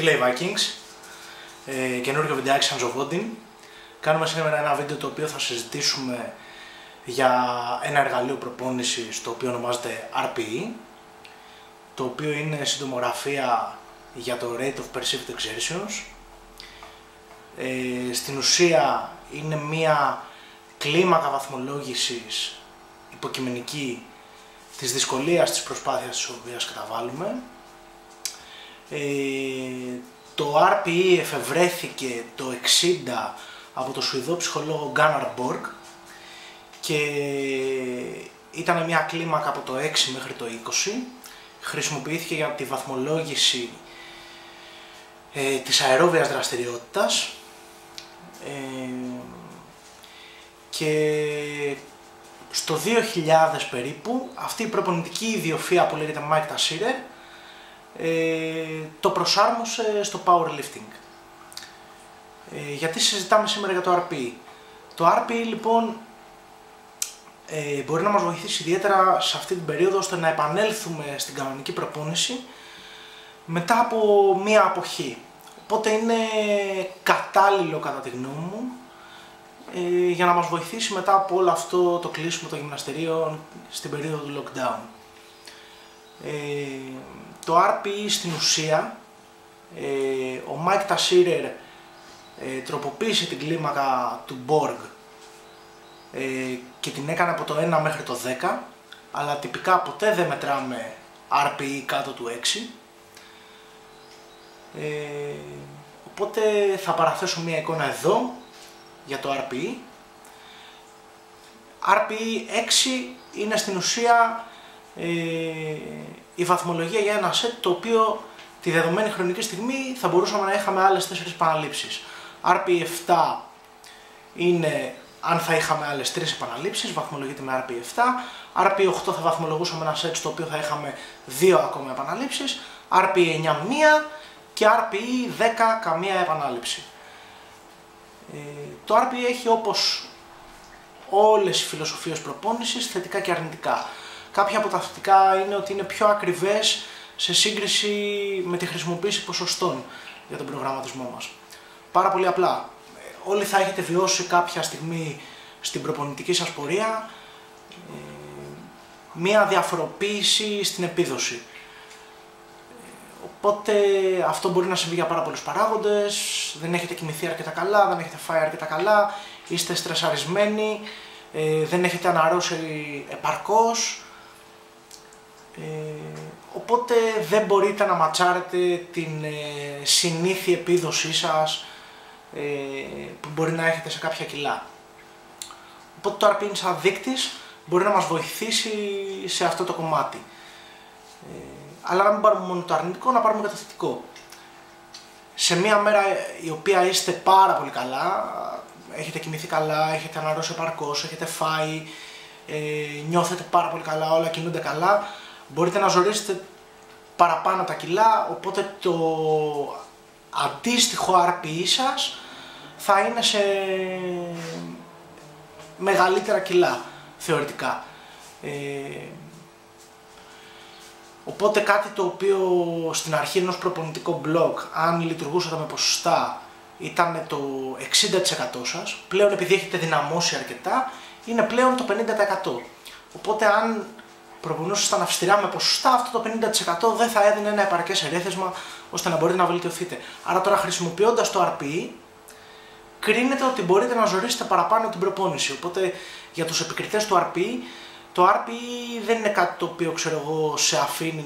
Τι λέει Vikings, καινούργιο βιντεάκι σαν Zovodin. Κάνουμε σήμερα ένα βίντεο το οποίο θα συζητήσουμε για ένα εργαλείο προπόνησης το οποίο ονομάζεται RPE, το οποίο είναι συντομογραφία για το Rate of Perceived Exertions. Στην ουσία είναι μία κλίμακα βαθμολόγησης υποκειμενική της δυσκολίας της προσπάθειας της οποίας καταβάλουμε. Το RPE εφευρέθηκε το 1960 από τον Σουηδό ψυχολόγο Gunnar Borg και ήταν μια κλίμακα από το 6 μέχρι το 20. Χρησιμοποιήθηκε για τη βαθμολόγηση της αερόβιας δραστηριότητας και στο 2000 περίπου αυτή η προπονητική ιδιοφυΐα που λέγεται Mike Tasirer το προσάρμοσε στο powerlifting. Γιατί συζητάμε σήμερα για το RPE. Το RPE λοιπόν μπορεί να μας βοηθήσει ιδιαίτερα σε αυτή την περίοδο ώστε να επανέλθουμε στην κανονική προπόνηση μετά από μία αποχή. Οπότε είναι κατάλληλο κατά τη γνώμη μου για να μας βοηθήσει μετά από όλο αυτό το κλείσιμο των γυμναστερίων στην περίοδο του lockdown. Το RPE στην ουσία, ο Mike Tasirer τροποποίησε την κλίμακα του Borg και την έκανε από το 1 μέχρι το 10, αλλά τυπικά ποτέ δεν μετράμε RPE κάτω του 6. Οπότε θα παραθέσω μία εικόνα εδώ για το RPE. RPE 6 είναι στην ουσία η βαθμολογία για ένα set το οποίο τη δεδομένη χρονική στιγμή θα μπορούσαμε να είχαμε άλλες 4 επαναλήψεις. RPE 7 είναι αν θα είχαμε άλλες 3 επαναλήψεις, βαθμολογείται με RPE 7. RPE 8 θα βαθμολογούσαμε ένα set στο οποίο θα είχαμε 2 ακόμα επαναλήψεις. RPE 9 μία και RPE 10 καμία επανάληψη. Το RPE έχει, όπως όλες οι φιλοσοφίες προπόνησης, θετικά και αρνητικά. Κάποια από τα θετικά είναι ότι είναι πιο ακριβές σε σύγκριση με τη χρησιμοποίηση ποσοστών για τον προγραμματισμό μας. Πάρα πολύ απλά. Όλοι θα έχετε βιώσει κάποια στιγμή στην προπονητική σας πορεία μία διαφοροποίηση στην επίδοση. Οπότε αυτό μπορεί να συμβεί για πάρα πολλούς παράγοντες. Δεν έχετε κοιμηθεί αρκετά καλά, δεν έχετε φάει αρκετά καλά, είστε στρεσαρισμένοι, δεν έχετε αναρρώσει επαρκώς. Οπότε δεν μπορείτε να ματσάρετε την συνήθη επίδοσή σας που μπορεί να έχετε σε κάποια κιλά. Οπότε το RPE σαν δείκτης μπορεί να μας βοηθήσει σε αυτό το κομμάτι. Αλλά να μην πάρουμε μόνο το αρνητικό, να πάρουμε και το θετικό. Σε μια μέρα η οποία είστε πάρα πολύ καλά, έχετε κοιμηθεί καλά, έχετε αναρρώσει επαρκώς, έχετε φάει, νιώθετε πάρα πολύ καλά, όλα κινούνται καλά, μπορείτε να ζορίσετε παραπάνω τα κιλά, οπότε το αντίστοιχο RPE σας θα είναι σε μεγαλύτερα κιλά θεωρητικά. Οπότε κάτι το οποίο στην αρχή ενός προπονητικού blog, αν λειτουργούσατε με ποσοστά, ήταν το 60% σας, πλέον επειδή έχετε δυναμώσει αρκετά, είναι πλέον το 50%. Οπότε αν προπονούσασταν αυστηρά με ποσοστά, αυτό το 50% δεν θα έδινε ένα επαρκές ερέθισμα ώστε να μπορείτε να βελτιωθείτε. Άρα τώρα χρησιμοποιώντας το RPE, κρίνεται ότι μπορείτε να ζορίσετε παραπάνω την προπόνηση. Οπότε για τους επικριτές του RPE, το RPE δεν είναι κάτι το οποίο, ξέρω εγώ, σε αφήνει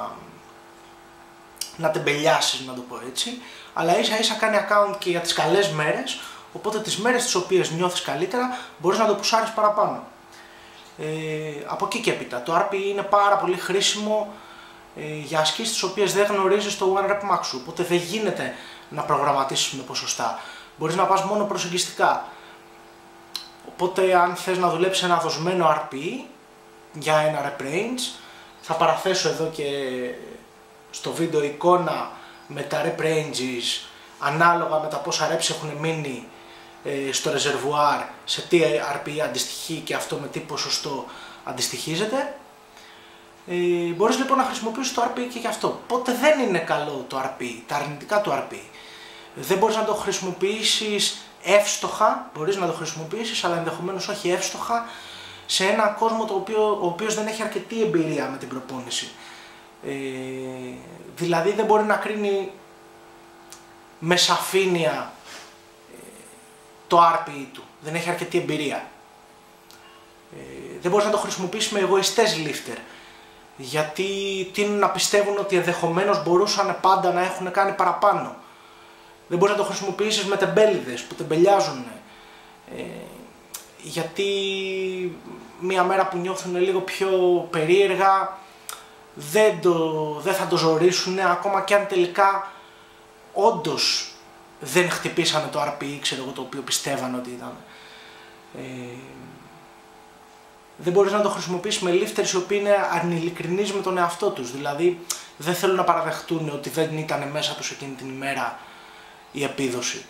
να τεμπελιάσεις, να το πω έτσι, αλλά ίσα ίσα κάνει account και για τις καλές μέρες, οπότε τις μέρες τις οποίες νιώθεις καλύτερα μπορείς να το πουσάρεις παραπάνω. Από εκεί και έπειτα, το RPE είναι πάρα πολύ χρήσιμο για ασκήσεις τις οποίες δεν γνωρίζεις το one rep max σου, οπότε δεν γίνεται να προγραμματίσεις με ποσοστά, μπορείς να πας μόνο προσεγγιστικά. Οπότε αν θες να δουλέψεις ένα δοσμένο RPE για ένα rep range, θα παραθέσω εδώ και στο βίντεο εικόνα με τα rep ranges ανάλογα με τα πόσα reps έχουν μείνει στο reservoir, σε τι RPE αντιστοιχεί και αυτό με τι ποσοστό αντιστοιχίζεται. Μπορείς λοιπόν να χρησιμοποιήσεις το RPE και γι' αυτό. Πότε δεν είναι καλό το RPE, τα αρνητικά του RPE. Δεν μπορείς να το χρησιμοποιήσεις εύστοχα, μπορείς να το χρησιμοποιήσεις, αλλά ενδεχομένως όχι εύστοχα, σε έναν κόσμο ο οποίος δεν έχει αρκετή εμπειρία με την προπόνηση. Δηλαδή δεν μπορεί να κρίνει με σαφήνεια το RPE του, δεν έχει αρκετή εμπειρία. Δεν μπορείς να το χρησιμοποιήσεις με εγωιστές lifter, γιατί τείνουν να πιστεύουν ότι ενδεχομένως μπορούσαν πάντα να έχουν κάνει παραπάνω. Δεν μπορείς να το χρησιμοποιήσεις με τεμπέληδες που τεμπελιάζουν, γιατί μία μέρα που νιώθουν λίγο πιο περίεργα δεν θα το ζορίσουν, ακόμα και αν τελικά όντως δεν χτυπήσανε το RPE, ξέρω εγώ, το οποίο πιστεύαν ότι ήταν. Δεν μπορείς να το χρησιμοποιήσεις με lifters οι οποίοι είναι ανηλικρινείς με τον εαυτό τους, δηλαδή δεν θέλουν να παραδεχτούν ότι δεν ήταν μέσα τους εκείνη την ημέρα η επίδοση.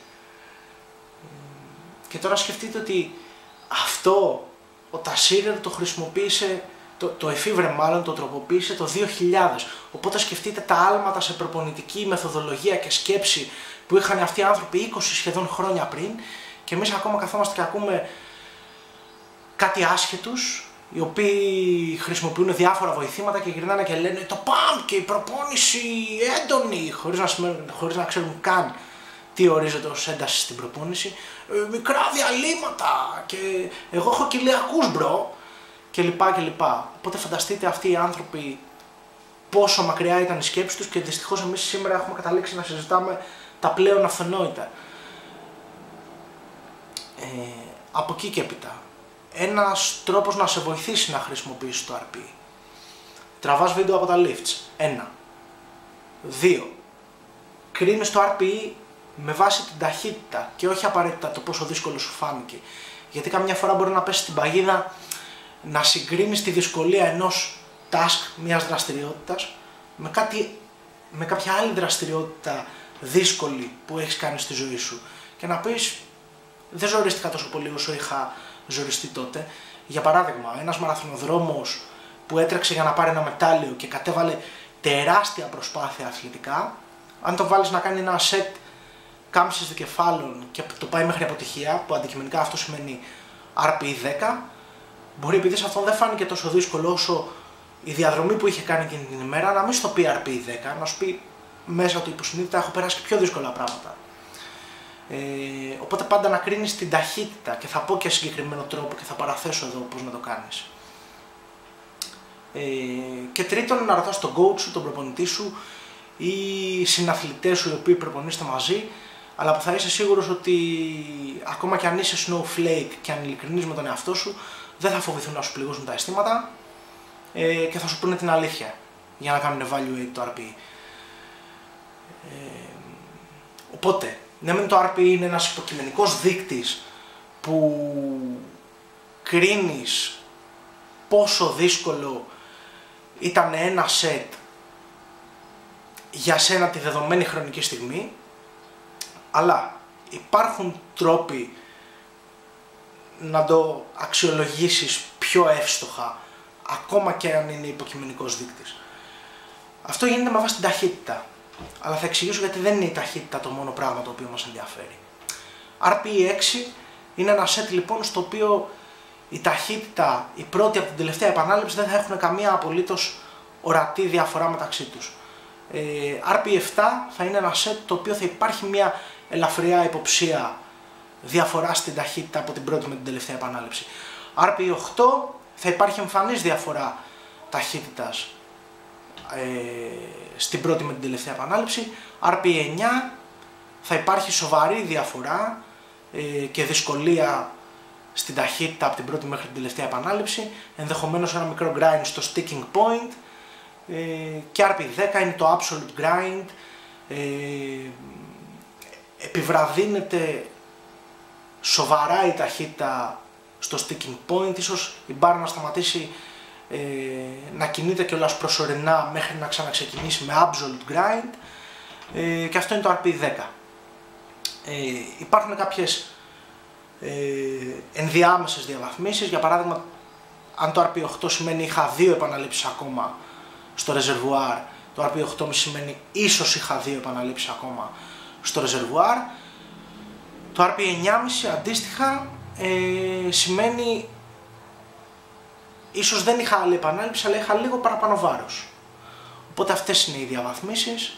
Και τώρα σκεφτείτε ότι αυτό ο Τασίρερ το χρησιμοποίησε, το εφήβρε μάλλον, το τροποποίησε το 2000. Οπότε σκεφτείτε τα άλματα σε προπονητική μεθοδολογία και σκέψη που είχαν αυτοί οι άνθρωποι 20 σχεδόν χρόνια πριν, και εμείς ακόμα καθόμαστε και ακούμε κάτι άσχετους, οι οποίοι χρησιμοποιούν διάφορα βοηθήματα και γυρνάνε και λένε το pump και η προπόνηση έντονη, χωρίς να ξέρουν καν τι ορίζεται ως ένταση στην προπόνηση, μικρά διαλύματα και εγώ έχω κοιλιακούς μπρο και λοιπά και λοιπά. Οπότε φανταστείτε αυτοί οι άνθρωποι πόσο μακριά ήταν η σκέψη τους, και δυστυχώς εμείς σήμερα έχουμε καταλήξει να συζητάμε τα πλέον αυθονόητα. Από εκεί και έπειτα, ένας τρόπος να σε βοηθήσει να χρησιμοποιήσεις το RPE. Τραβάς βίντεο από τα lifts. 1. 2. Κρίνεις το RPE με βάση την ταχύτητα και όχι απαραίτητα το πόσο δύσκολο σου φάνηκε. Γιατί καμιά φορά μπορεί να πέσει στην παγίδα να συγκρίνεις τη δυσκολία ενός task, μιας δραστηριότητας, με κάποια άλλη δραστηριότητα δύσκολη που έχεις κάνει στη ζωή σου. Και να πεις, δεν ζορίστηκα τόσο πολύ όσο είχα ζοριστεί τότε. Για παράδειγμα, ένας μαραθωνοδρόμος που έτρεξε για να πάρει ένα μετάλλιο και κατέβαλε τεράστια προσπάθεια αθλητικά, αν το βάλεις να κάνει ένα set κάμψης δικεφάλων και το πάει μέχρι αποτυχία, που αντικειμενικά αυτό σημαίνει RPE 10, μπορεί επειδή σε αυτόν δεν φάνηκε τόσο δύσκολο όσο η διαδρομή που είχε κάνει εκείνη την ημέρα να μην στο πει RPE 10, να σου πει μέσα του υποσυνείδητα έχω περάσει και πιο δύσκολα πράγματα. Οπότε πάντα να κρίνεις την ταχύτητα, και θα πω και συγκεκριμένο τρόπο και θα παραθέσω εδώ πώς να το κάνεις. Και τρίτον, να ρωτάς τον coach σου, τον προπονητή σου ή συναθλητές σου οι οποίοι προπονείστε μαζί, αλλά που θα είσαι σίγουρος ότι ακόμα και αν είσαι snowflake και αν ειλικρινείς με τον εαυτό σου, δεν θα φοβηθούν να σου πληγώσουν τα αισθήματα και θα σου πούνε την αλήθεια για να κάνουν evaluate το RPE. Οπότε, ναι μεν το RPE είναι ένας υποκειμενικός δείκτης που κρίνεις πόσο δύσκολο ήταν ένα set για σένα τη δεδομένη χρονική στιγμή, αλλά υπάρχουν τρόποι να το αξιολογήσεις πιο εύστοχα, ακόμα και αν είναι υποκειμενικός δείκτης. Αυτό γίνεται με βάση την ταχύτητα, αλλά θα εξηγήσω γιατί δεν είναι η ταχύτητα το μόνο πράγμα το οποίο μας ενδιαφέρει. RPE 6 είναι ένα set λοιπόν στο οποίο η ταχύτητα, η πρώτη από την τελευταία επανάληψη, δεν θα έχουν καμία απολύτως ορατή διαφορά μεταξύ τους. RPE 7 θα είναι ένα set το οποίο θα υπάρχει μια ελαφριά υποψία διαφορά στην ταχύτητα από την πρώτη με την τελευταία επανάληψη. RPE 8 θα υπάρχει εμφανής διαφορά ταχύτητας στην πρώτη με την τελευταία επανάληψη. RPE 9 θα υπάρχει σοβαρή διαφορά και δυσκολία στην ταχύτητα από την πρώτη μέχρι την τελευταία επανάληψη, ενδεχομένως ένα μικρό grind στο sticking point, και RPE 10 είναι το absolute grind, επιβραδύνεται σοβαρά η ταχύτητα στο sticking point, ίσως η μπάρα να σταματήσει να κινείται κιόλας προσωρινά μέχρι να ξαναξεκινήσει με absolute grind, και αυτό είναι το RPE 10. Υπάρχουν κάποιες ενδιάμεσες διαβαθμίσεις, για παράδειγμα αν το RPE 8 σημαίνει είχα 2 επαναλήψεις ακόμα στο ρεζερβουάρ, το RPE 8,5 σημαίνει ίσως είχα 2 επαναλήψεις ακόμα στο ρεζερβουάρ. Το RPE 9,5 αντίστοιχα σημαίνει ίσως δεν είχα άλλη επανάληψη, αλλά είχα λίγο παραπάνω βάρος. Οπότε αυτές είναι οι διαβαθμίσεις.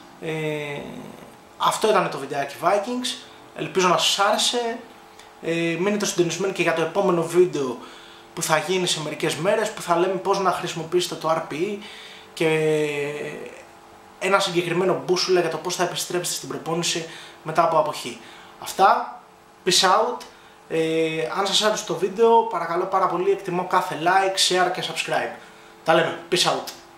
Αυτό ήταν το βιντεάκι Vikings. Ελπίζω να σας άρεσε. Μείνετε συντονισμένοι και για το επόμενο βίντεο που θα γίνει σε μερικές μέρες, που θα λέμε πώς να χρησιμοποιήσετε το RPE και ένα συγκεκριμένο μπούσουλα για το πώς θα επιστρέψετε στην προπόνηση μετά από αποχή. Αυτά, peace out. Αν σας άρεσε το βίντεο, παρακαλώ πάρα πολύ, εκτιμώ κάθε like, share και subscribe. Τα λέμε, peace out.